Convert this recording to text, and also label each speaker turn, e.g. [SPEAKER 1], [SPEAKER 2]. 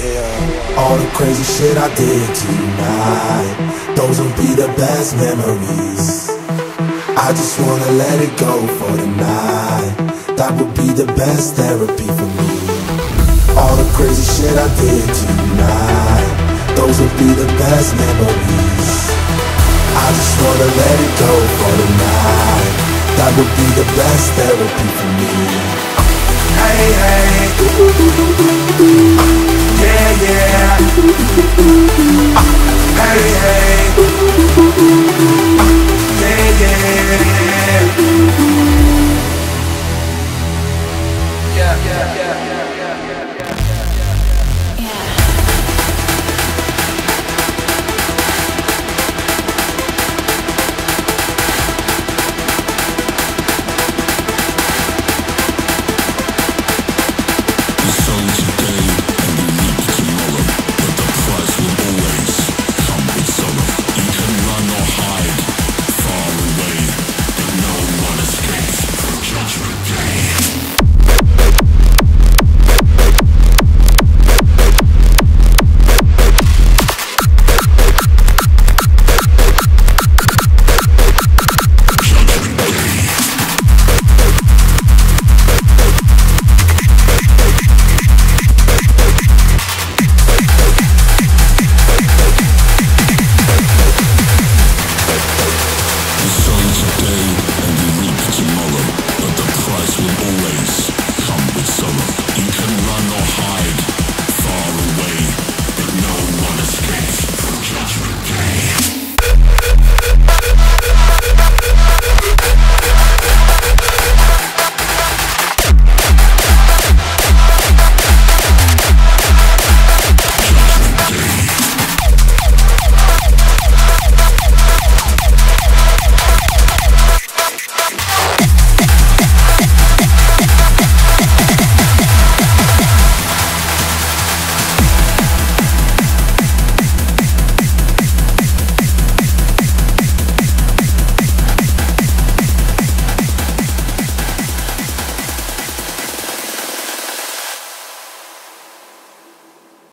[SPEAKER 1] All the crazy shit I did tonight, those will be the best memories. I just wanna let it go for the night. That would be the best therapy for me. All the crazy shit I did tonight, those will be the best memories. I just wanna let it go for the night. That would be the best therapy for me. Hey, hey, yeah, yeah.